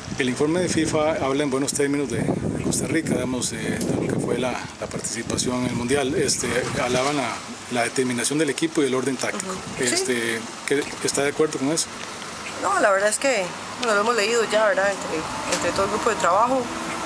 El informe de FIFA habla en buenos términos de Costa Rica, digamos, de lo que fue la participación en el Mundial. Alaban la determinación del equipo y el orden táctico. Sí. ¿Está de acuerdo con eso? No, la verdad es que lo hemos leído ya, ¿verdad? Entre todo el grupo de trabajo.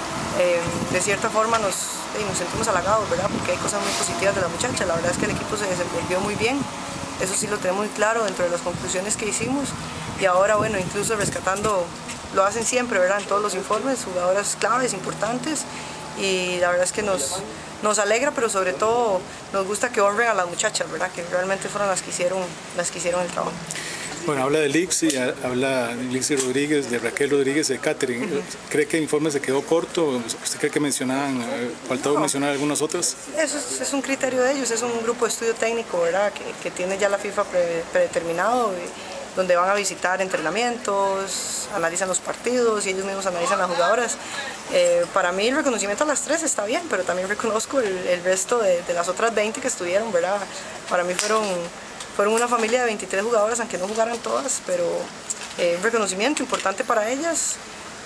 De cierta forma nos sentimos halagados, ¿verdad? Porque hay cosas muy positivas de la muchacha. La verdad es que el equipo se desenvolvió muy bien. Eso sí lo tenemos muy claro dentro de las conclusiones que hicimos. Y ahora, bueno, incluso rescatando, lo hacen siempre, ¿verdad? En todos los informes, jugadoras claves, importantes. Y la verdad es que nos alegra, pero sobre todo nos gusta que honren a las muchachas, ¿verdad? Que realmente fueron las que hicieron el trabajo. Bueno, habla de Lixi, habla de Lixi Rodríguez, de Raquel Rodríguez, de Catherine. ¿Cree que el informe se quedó corto? ¿Usted cree que faltaba mencionar algunas otras? Eso es un criterio de ellos, es un grupo de estudio técnico, ¿verdad? Que tiene ya la FIFA predeterminado, donde van a visitar entrenamientos, analizan los partidos y ellos mismos analizan las jugadoras. Para mí el reconocimiento a las tres está bien, pero también reconozco el resto de las otras 20 que estuvieron, ¿verdad? Para mí fueron una familia de 23 jugadoras, aunque no jugaran todas, pero un reconocimiento importante para ellas,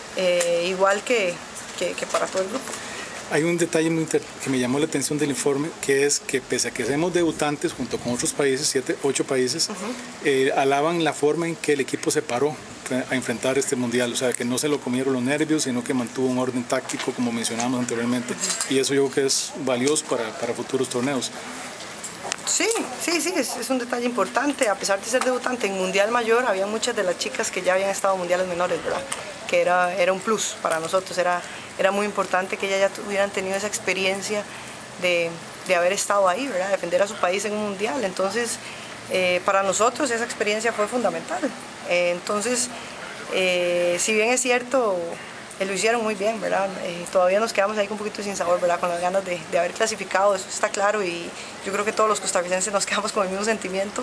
igual que para todo el grupo. Hay un detalle que me llamó la atención del informe, que es que pese a que seamos debutantes junto con otros países, 7, 8 países, alaban la forma en que el equipo se paró a enfrentar este mundial, o sea, que no se lo comieron los nervios, sino que mantuvo un orden táctico, como mencionábamos anteriormente, y eso yo creo que es valioso para futuros torneos. Sí, es un detalle importante. A pesar de ser debutante en Mundial Mayor, había muchas de las chicas que ya habían estado en Mundiales Menores, ¿verdad? Que era un plus para nosotros, era muy importante que ellas ya hubieran tenido esa experiencia de haber estado ahí, ¿verdad? Defender a su país en un Mundial. Entonces, para nosotros esa experiencia fue fundamental. Entonces, si bien es cierto, lo hicieron muy bien, ¿verdad? Todavía nos quedamos ahí con un poquito sin sabor, ¿verdad? Con las ganas de haber clasificado, eso está claro, y yo creo que todos los costarricenses nos quedamos con el mismo sentimiento.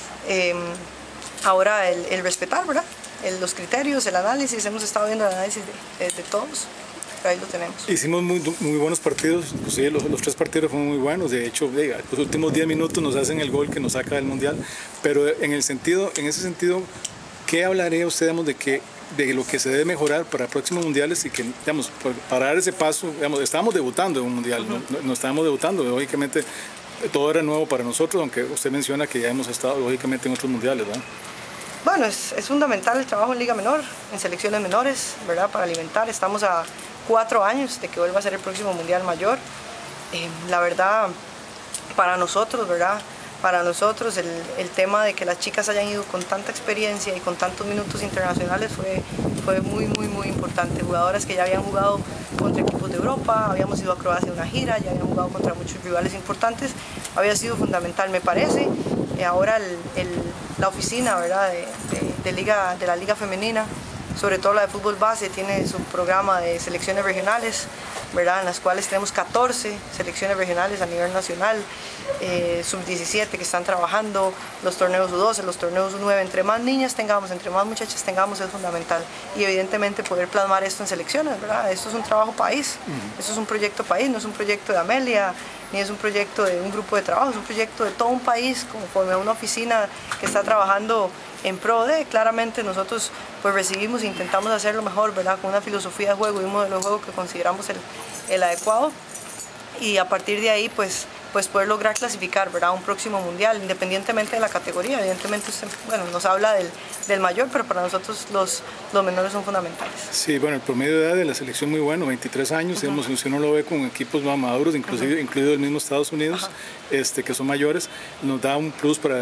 Ahora el respetar, ¿verdad? Los criterios, el análisis, hemos estado viendo el análisis de todos, pero ahí lo tenemos. Hicimos muy buenos partidos, inclusive los 3 partidos fueron muy buenos, de hecho, los últimos 10 minutos nos hacen el gol que nos saca del Mundial, pero en ese sentido, ¿qué hablaría usted, digamos, de lo que se debe mejorar para próximos mundiales y que, digamos, para dar ese paso, digamos, estábamos debutando en un mundial, no estábamos debutando, lógicamente todo era nuevo para nosotros, aunque usted menciona que ya hemos estado lógicamente en otros mundiales, ¿verdad? Bueno, es fundamental el trabajo en Liga Menor, en selecciones menores, ¿verdad? Para alimentar, estamos a 4 años de que vuelva a ser el próximo Mundial Mayor. La verdad, para nosotros, ¿verdad? Para nosotros el tema de que las chicas hayan ido con tanta experiencia y con tantos minutos internacionales fue muy importante. Jugadoras que ya habían jugado contra equipos de Europa, habíamos ido a Croacia en una gira, ya habían jugado contra muchos rivales importantes, había sido fundamental, me parece. Ahora la oficina, ¿verdad? de la Liga Femenina, sobre todo la de fútbol base, tiene su programa de selecciones regionales, ¿verdad? En las cuales tenemos 14 selecciones regionales a nivel nacional, sub-17 que están trabajando, los torneos U12, los torneos U9. Entre más niñas tengamos, entre más muchachas tengamos, es fundamental. Y evidentemente poder plasmar esto en selecciones, ¿verdad? Esto es un trabajo país, esto es un proyecto país, no es un proyecto de Amelia, ni es un proyecto de un grupo de trabajo, es un proyecto de todo un país, conforme a una oficina que está trabajando en pro de. Claramente nosotros pues recibimos e intentamos hacerlo mejor, ¿verdad? Con una filosofía de juego y un modelo de juego que consideramos el adecuado, y a partir de ahí pues poder lograr clasificar, ¿verdad? Un próximo mundial, independientemente de la categoría. Evidentemente usted, bueno, nos habla del mayor, pero para nosotros los menores son fundamentales. Sí, bueno, el promedio de edad de la selección muy bueno, 23 años, digamos, si uno lo ve con equipos más maduros, inclusive incluido el mismo Estados Unidos, que son mayores, nos da un plus para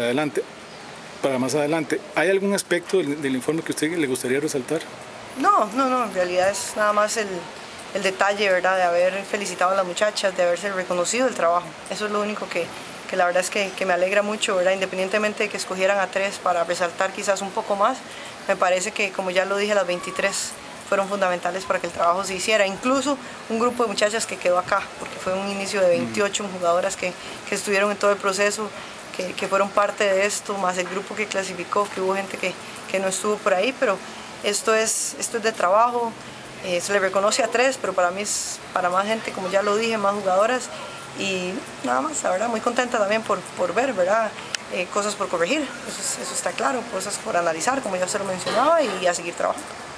más adelante. ¿Hay algún aspecto del informe que a usted le gustaría resaltar? No, en realidad es nada más el detalle, ¿verdad? De haber felicitado a las muchachas, de haberse reconocido el trabajo. Eso es lo único que la verdad es que me alegra mucho, ¿verdad? Independientemente de que escogieran a 3 para resaltar quizás un poco más, me parece que, como ya lo dije, las 23 fueron fundamentales para que el trabajo se hiciera. Incluso un grupo de muchachas que quedó acá, porque fue un inicio de 28 jugadoras que estuvieron en todo el proceso, que fueron parte de esto, más el grupo que clasificó, que hubo gente que no estuvo por ahí, pero esto es de trabajo. Se le reconoce a 3, pero para mí es para más gente, como ya lo dije, más jugadoras, y nada más, la verdad, muy contenta también por ver, ¿verdad? Cosas por corregir, eso está claro, cosas por analizar, como ya se lo mencionaba, y a seguir trabajando.